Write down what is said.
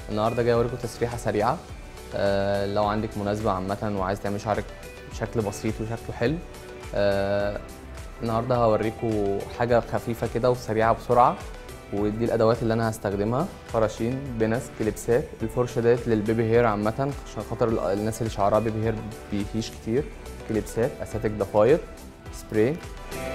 النهارده جاي اوريكم تسريحه سريعه. لو عندك مناسبه عامه وعايز تعمل شعرك بشكل بسيط وشكله حلو، النهارده هوريكم حاجه خفيفه كده وسريعه بسرعه. ودي الادوات اللي انا هستخدمها: فراشين، بنس، كليبسات. الفرشه ديت للبيبي هير عامه عشان خاطر الناس اللي شعرها بيبي هير بيهيش كتير. كليبسات، اساتك ضفاير، سبراي.